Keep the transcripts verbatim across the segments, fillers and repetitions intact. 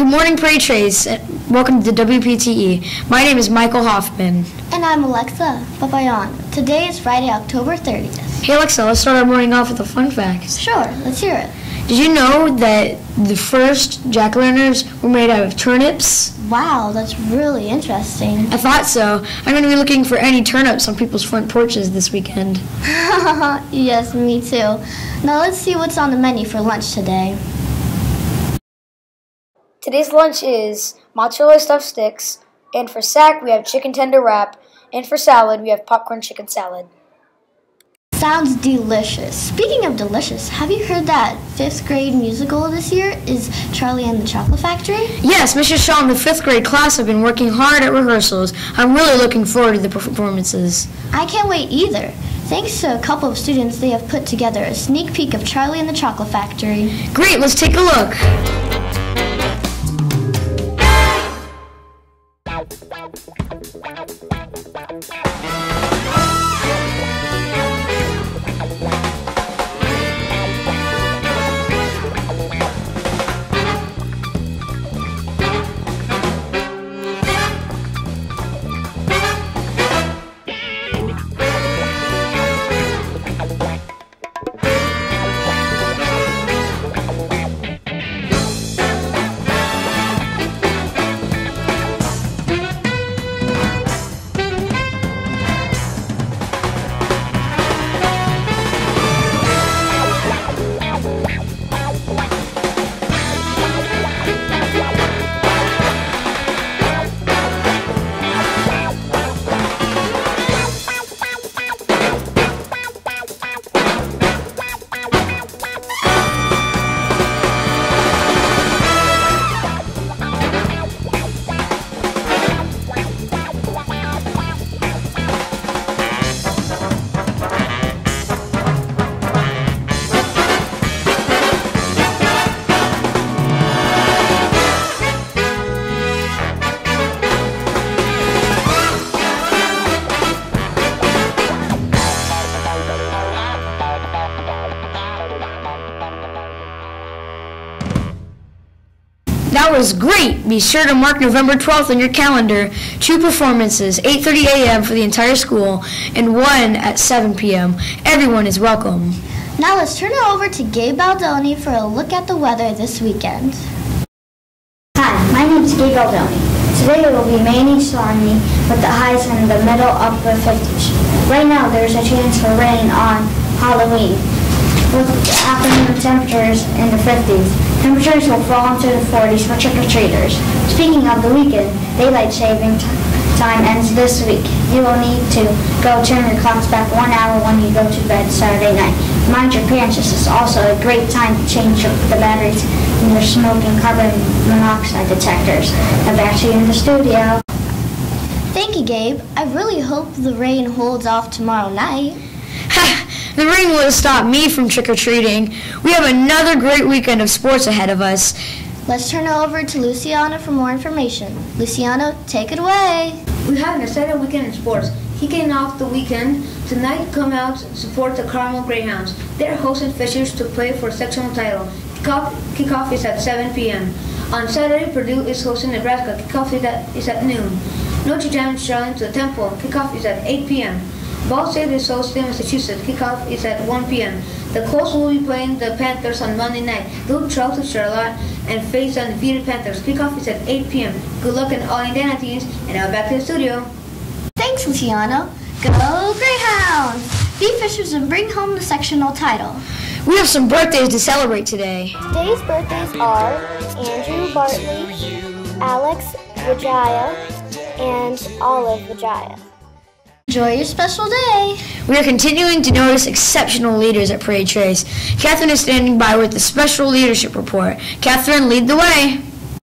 morning, Parade Trace. Welcome to W P T E. My name is Michael Hoffman. And I'm Alexa Papayan. Today is Friday, October thirtieth. Hey Alexa, let's start our morning off with a fun fact. Sure, let's hear it. Did you know that the first jack-o'-lanterns were made out of turnips? Wow, that's really interesting. I thought so. I'm going to be looking for any turnips on people's front porches this weekend. Yes, me too. Now let's see what's on the menu for lunch today. Today's lunch is mozzarella stuffed sticks, and for sack we have chicken tender wrap, and for salad we have popcorn chicken salad. Sounds delicious. Speaking of delicious, have you heard that fifth grade musical this year is Charlie and the Chocolate Factory? Yes, Missus Shaw and the fifth grade class have been working hard at rehearsals. I'm really looking forward to the performances. I can't wait either. Thanks to a couple of students, they have put together a sneak peek of Charlie and the Chocolate Factory. Great, let's take a look. That was great! Be sure to mark November twelfth on your calendar. Two performances, eight thirty a m for the entire school, and one at seven p m Everyone is welcome. Now let's turn it over to Gabe Baldoni for a look at the weather this weekend. Hi, my name is Gabe Baldoni. Today it will be mainly stormy with the highs in the middle upper fifties. Right now there's a chance for rain on Halloween, with afternoon temperatures in the fifties. Temperatures will fall into the forties for trick-or-treaters. Speaking of the weekend, daylight saving time ends this week. You will need to go turn your clocks back one hour when you go to bed Saturday night. Mind your parents, this is also a great time to change the batteries in your smoke and carbon monoxide detectors. Now back to you in the studio. Thank you, Gabe. I really hope the rain holds off tomorrow night. The rain will stop me from trick-or-treating. We have another great weekend of sports ahead of us. Let's turn it over to Luciano for more information. Luciano, take it away. We have an exciting weekend in sports. Kicking off the weekend, tonight come out and support the Carmel Greyhounds. They're hosting Fishers to play for a sectional title. Kickoff, kickoff is at seven p m On Saturday, Purdue is hosting Nebraska. Kickoff is at, is at noon. Notre Dame is traveling to the Temple. Kickoff is at eight p m Ball State is hosting Massachusetts. Kickoff is at one p m The Colts will be playing the Panthers on Monday night. They'll travel to Charlotte and face the undefeated Panthers. Kickoff is at eight p m Good luck in all Indiana teams, and now back to the studio. Thanks, Luciano. Go Greyhounds! Be Fishers and bring home the sectional title. We have some birthdays to celebrate today. Today's birthdays are Andrew Bartley, Alex Vijaya, and Olive Vijaya. Enjoy your special day. We are continuing to notice exceptional leaders at Parade Trace. Catherine is standing by with the special leadership report. Catherine, lead the way.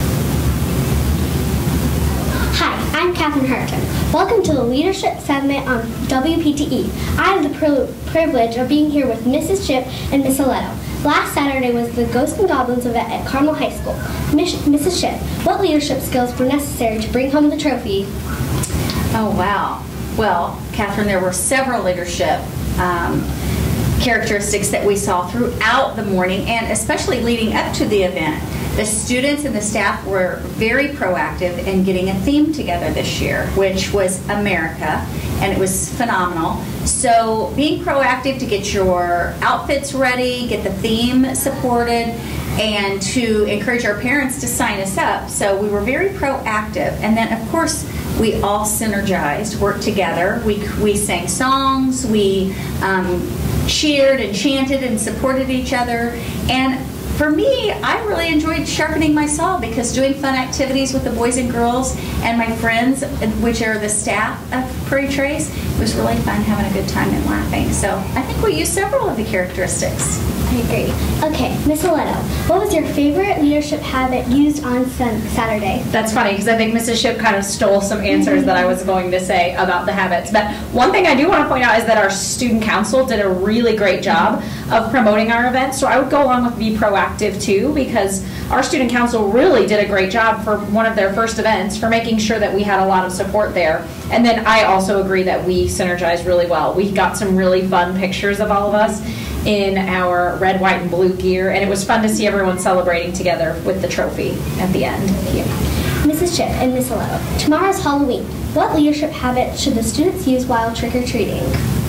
Hi, I'm Catherine Harton. Welcome to the Leadership Summit on W P T E. I have the pri- privilege of being here with Missus Chip and Miss Aletto. Last Saturday was the Ghosts and Goblins event at Carmel High School. Miss- Missus Chip, what leadership skills were necessary to bring home the trophy? Oh, wow. Well, Catherine, there were several leadership um, characteristics that we saw throughout the morning and especially leading up to the event. The students and the staff were very proactive in getting a theme together this year, which was America, and it was phenomenal. So being proactive to get your outfits ready, get the theme supported, and to encourage our parents to sign us up. So we were very proactive. And then, of course, we all synergized, worked together. We, we sang songs, we um, cheered and chanted and supported each other. And for me, I really enjoyed sharpening my saw because doing fun activities with the boys and girls and my friends, which are the staff of Prairie Trace, was really fun, having a good time and laughing. So I think we used several of the characteristics. I agree. Okay, Miss Aletto, what was your favorite leadership habit used on sun- Saturday? That's funny because I think Missus Ship kind of stole some answers that I was going to say about the habits. But one thing I do want to point out is that our student council did a really great job of promoting our events. So I would go along with be proactive too, because our student council really did a great job for one of their first events for making sure that we had a lot of support there. And then I also agree that we synergized really well. We got some really fun pictures of all of us in our red, white, and blue gear, and it was fun to see everyone celebrating together with the trophy at the end. Yeah. Missus Ship and Miss Aletto, tomorrow's Halloween. What leadership habit should the students use while trick-or-treating?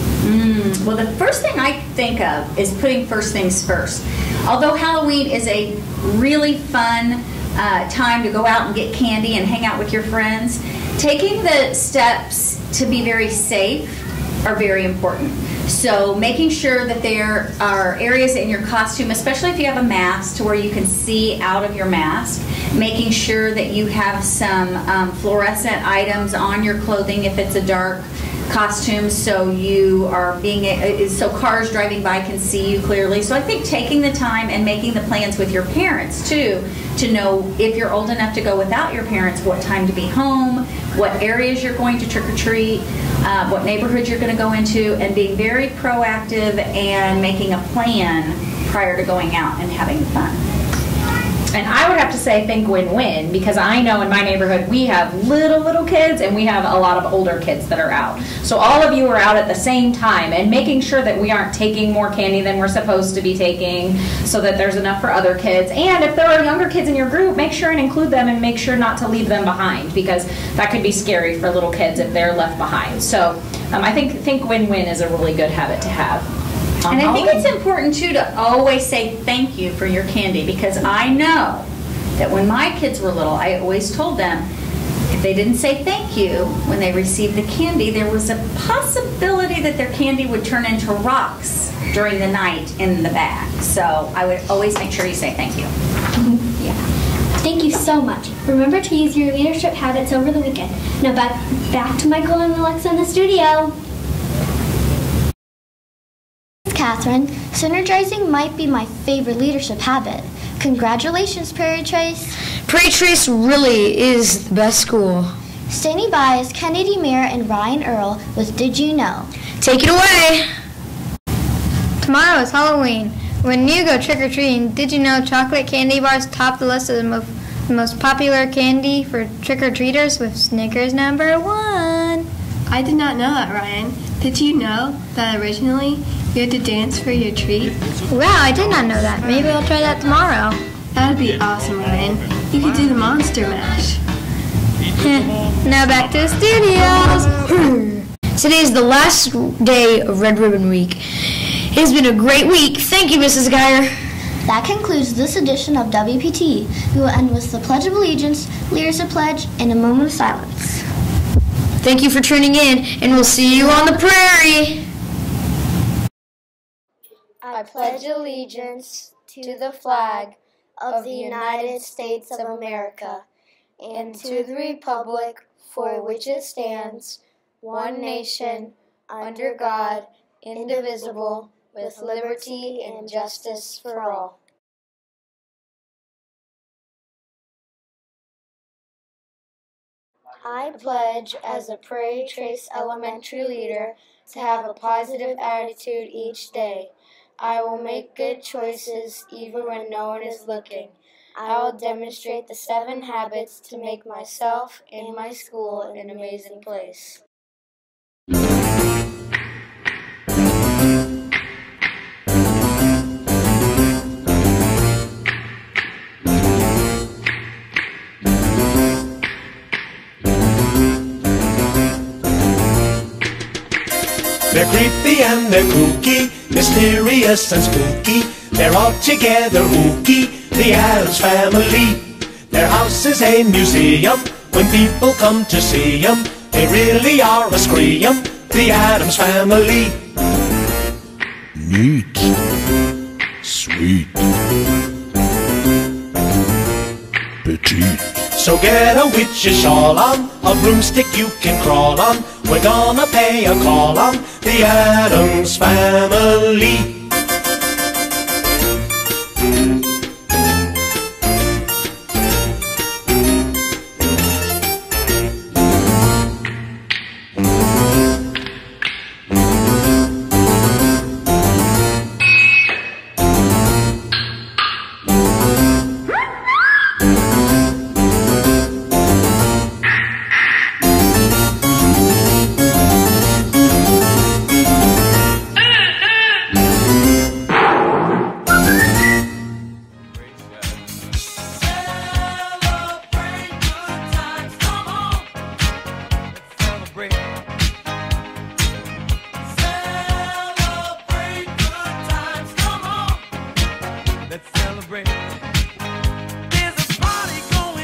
Mm, well, the first thing I think of is putting first things first. Although Halloween is a really fun uh, time to go out and get candy and hang out with your friends, taking the steps to be very safe are very important. So making sure that there are areas in your costume, especially if you have a mask, to where you can see out of your mask. Making sure that you have some um, fluorescent items on your clothing if it's a dark costume, so you are being so cars driving by can see you clearly. So I think taking the time and making the plans with your parents too, to know if you're old enough to go without your parents, what time to be home, what areas you're going to trick-or-treat, uh, what neighborhoods you're going to go into, and being very proactive and making a plan prior to going out and having fun. And I would have to say think win-win, because I know in my neighborhood we have little, little kids and we have a lot of older kids that are out. So all of you are out at the same time, and making sure that we aren't taking more candy than we're supposed to be taking so that there's enough for other kids. And if there are younger kids in your group, make sure and include them and make sure not to leave them behind, because that could be scary for little kids if they're left behind. So um, I think think win-win is a really good habit to have. And I think it's important, too, to always say thank you for your candy, because I know that when my kids were little, I always told them if they didn't say thank you when they received the candy, there was a possibility that their candy would turn into rocks during the night in the bag. So I would always make sure you say thank you. Yeah. Thank you so much. Remember to use your leadership habits over the weekend. Now back, back to Michael and Alexa in the studio. Catherine, synergizing might be my favorite leadership habit. Congratulations, Prairie Trace. Prairie Trace really is the best school. Standing by is Kennedy Mayer and Ryan Earl with Did You Know? Take it away. Tomorrow is Halloween. When you go trick-or-treating, did you know chocolate candy bars top the list of the mo- most popular candy for trick-or-treaters, with Snickers number one? I did not know that, Ryan. Did you know that originally you had to dance for your treat? Wow, I did not know that. Maybe I'll try that tomorrow. That would be awesome, Ryan. You could do the Monster Mash. Now back to the studios. Today is the last day of Red Ribbon Week. It has been a great week. Thank you, Missus Geyer. That concludes this edition of W P T E. We will end with the Pledge of Allegiance, Leadership Pledge, and a moment of silence. Thank you for tuning in, and we'll see you on the prairie. I pledge allegiance to the flag of the United States of America and to the republic for which it stands, one nation, under God, indivisible, with liberty and justice for all. I pledge as a Prairie Trace elementary leader to have a positive attitude each day. I will make good choices even when no one is looking. I will demonstrate the seven habits to make myself and my school an amazing place. They're creepy and they're kooky, mysterious and spooky. They're all together ooky, the Addams Family. Their house is a museum when people come to see 'em. They really are a scream, the Addams Family. Neat, sweet, petite. So get a witch's shawl on, a broomstick you can crawl on. We're gonna pay a call on the Addams Family.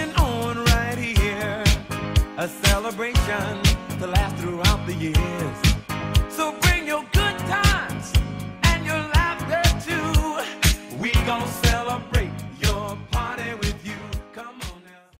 A celebration to last throughout the years.